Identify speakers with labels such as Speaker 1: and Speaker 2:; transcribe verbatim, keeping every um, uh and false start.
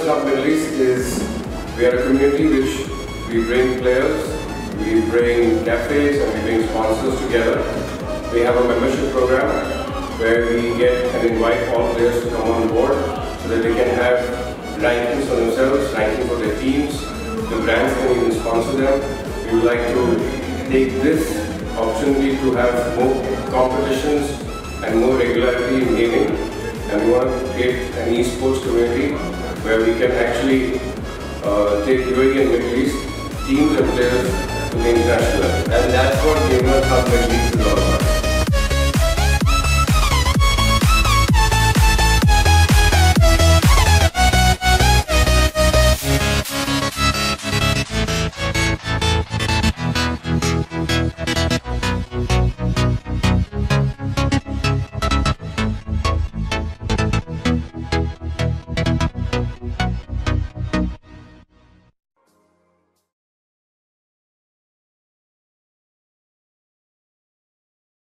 Speaker 1: Gamers Hub Middle East is, we are a community which we bring players, we bring cafes and we bring sponsors together. We have a membership program where we get and invite all players to come on board so that they can have rankings for themselves, ranking for their teams. The brands can even sponsor them. We would like to take this opportunity to have more competitions and more regularity in gaming. And we want to create an esports community where we can actually uh, take U A E and Middle East teams and players to the international level. And that's what Gamers Hub Middle East is all about.